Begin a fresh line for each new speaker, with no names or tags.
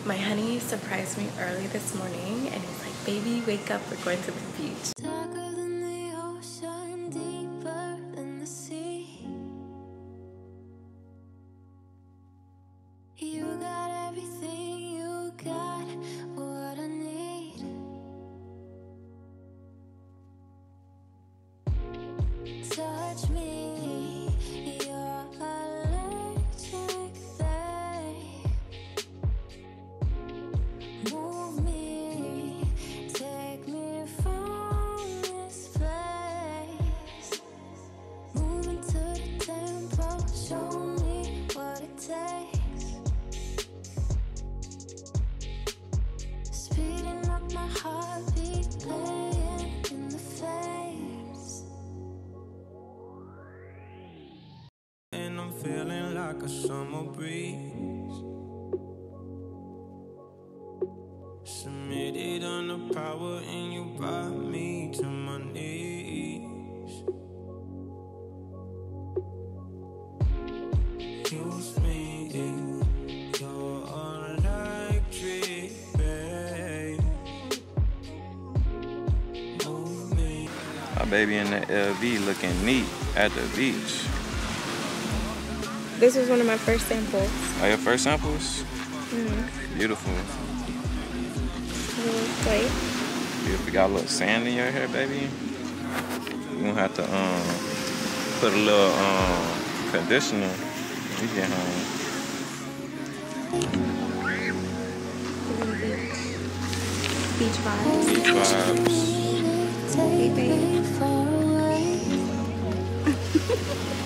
My honey surprised me early this morning and he's like, baby, wake up, we're going to the beach.
Darker than the ocean, deeper than the sea. You got everything, you got what I need. Touch me, you're electric, babe. Move me, take me from this place. Moving to the tempo, show me what it takes. Speeding up my heartbeat, playing in the face.
And I'm feeling like a summer breeze. Submitted under power and you brought me to my knees. Use me, you're electric, babe. Move me.
My baby in the LV looking neat at the beach.
This was one of my first samples.
Are your first samples?
Mm-hmm.
Beautiful.
Really white.
If you got a little sand in your hair, baby, you gonna have to put a little conditioner when you get home.
Beach vibes.
Beach vibes.
Hey, babe.